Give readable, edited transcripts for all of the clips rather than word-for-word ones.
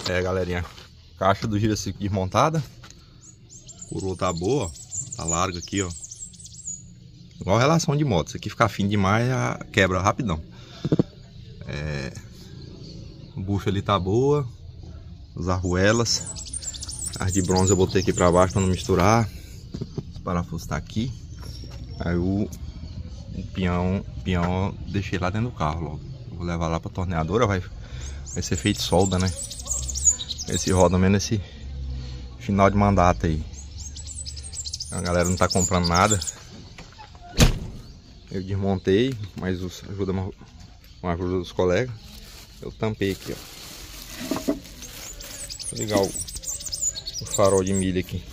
É, galerinha, caixa do giraciclo desmontada. Coroa tá boa, ó. Tá larga aqui, ó. Igual relação de moto. Se aqui ficar fino demais, quebra rapidão. O bucho ali tá boa. As arruelas. As de bronze eu botei aqui pra baixo pra não misturar. Os parafusos tá aqui. Aí o peão eu deixei lá dentro do carro logo. Eu vou levar lá pra torneadora, vai ser feito solda, né? Esse roda mesmo nesse final de mandato aí. A galera não tá comprando nada. Eu desmontei, mas com a ajuda dos colegas, eu tampei aqui, ó. Vou ligar o farol de milha aqui.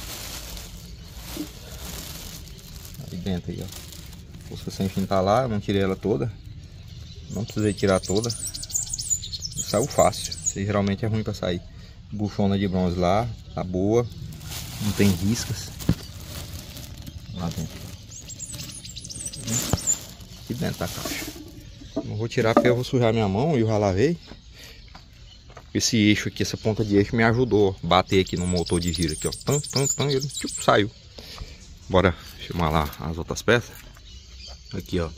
Aí dentro aí, ó. Força sem fim tá lá, eu não tirei ela toda. Não precisei tirar toda. Saiu fácil. Isso geralmente é ruim pra sair. Buchona de bronze lá, tá boa. Não tem riscas. Lá dentro. Aqui dentro da caixa. Não vou tirar porque eu vou sujar minha mão e eu já lavei. Esse eixo aqui, essa ponta de eixo me ajudou a bater aqui no motor de giro aqui, ó. E ele saiu. Bora filmar lá as outras peças. Aqui, ó.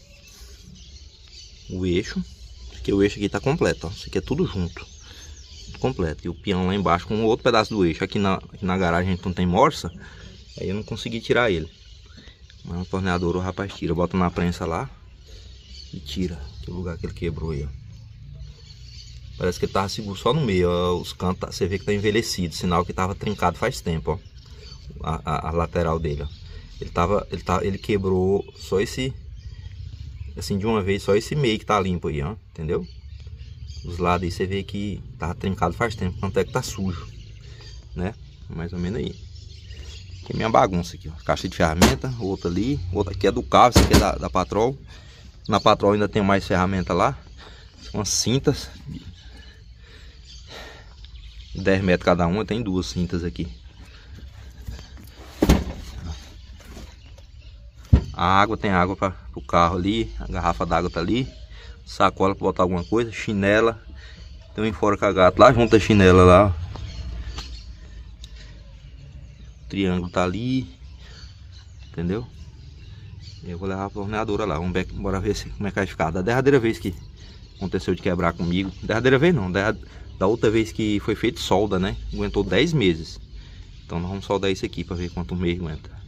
O eixo. Porque o eixo aqui tá completo, ó. Isso aqui é tudo junto. Tudo completo. E o peão lá embaixo com outro pedaço do eixo. Aqui na garagem a gente não tem morsa. Aí eu não consegui tirar ele. Mas no torneador o rapaz tira. Bota na prensa lá. E tira. Que é o lugar que ele quebrou aí, ó. Parece que ele tava seguro só no meio, ó. Os cantos, você vê que tá envelhecido. Sinal que tava trincado faz tempo, ó. A lateral dele, ó. Ele quebrou só esse... Assim, de uma vez, só esse meio que tá limpo aí, ó. Entendeu? Os lados aí você vê que tava trincado faz tempo. Tanto é que tá sujo, né? Mais ou menos aí. Aqui é minha bagunça aqui, ó. Caixa de ferramenta, outra ali. Outra aqui é do carro, essa aqui é da Patrol. Na Patrol ainda tem mais ferramenta lá. Umas cintas. 10 metros cada uma, tem duas cintas aqui. A água, tem água para o carro ali. A garrafa d'água tá ali. Sacola para botar alguma coisa. Chinela. Tem um enforca-gato lá junto a chinela lá. O triângulo tá ali. Entendeu? Eu vou levar a torneadora lá. Vamos ver, bora ver como é que vai ficar. Da derradeira vez que aconteceu de quebrar comigo. Derradeira vez não. Da outra vez que foi feito solda, né? Aguentou 10 meses. Então nós vamos soldar isso aqui para ver quanto mês aguenta.